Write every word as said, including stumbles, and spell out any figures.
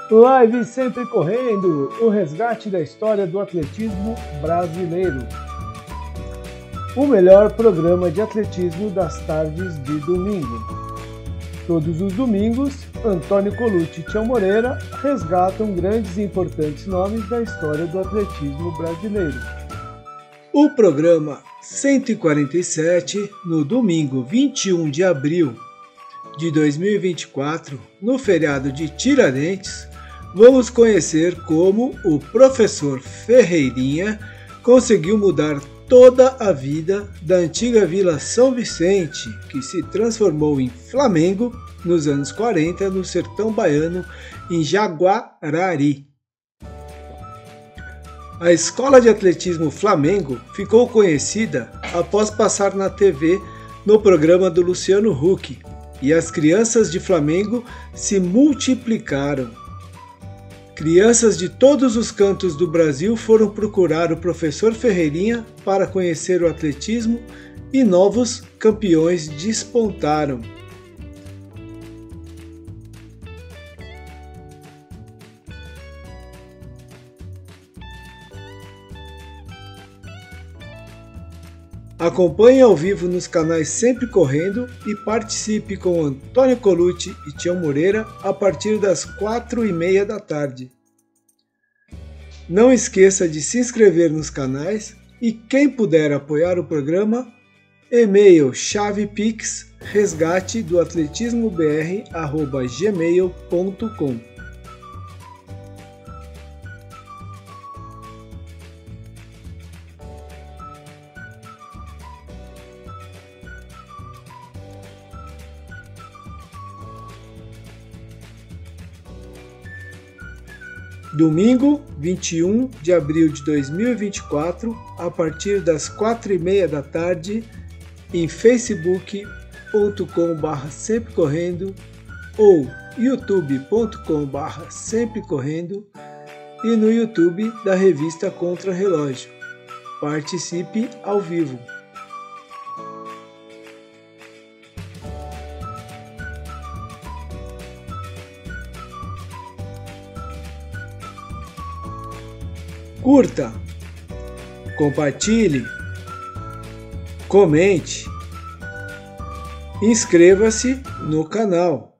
Live Sempre Correndo, o resgate da história do atletismo brasileiro. O melhor programa de atletismo das tardes de domingo. Todos os domingos, Antônio Colucci e Tião Moreira resgatam grandes e importantes nomes da história do atletismo brasileiro. O programa cento e quarenta e sete, no domingo vinte e um de abril de dois mil e vinte e quatro, no feriado de Tiradentes, vamos conhecer como o professor Ferreirinha conseguiu mudar toda a vida da antiga Vila São Vicente, que se transformou em Flamengo nos anos quarenta, no sertão baiano, em Jaguarari. A Escola de Atletismo Flamengo ficou conhecida após passar na T V no programa do Luciano Huck, e as crianças de Flamengo se multiplicaram. Crianças de todos os cantos do Brasil foram procurar o professor Ferreirinha para conhecer o atletismo e novos campeões despontaram. Acompanhe ao vivo nos canais Sempre Correndo e participe com Antônio Colucci e Tião Moreira a partir das quatro e meia da tarde. Não esqueça de se inscrever nos canais e quem puder apoiar o programa, e-mail chavepix resgate do atletismo br arroba gmail ponto com. Domingo, vinte e um de abril de dois mil e vinte e quatro, a partir das quatro e meia da tarde, em facebook ponto com barra sempre correndo ou youtube ponto com barra sempre correndo e no YouTube da revista Contra Relógio. Participe ao vivo. Curta, compartilhe, comente, inscreva-se no canal.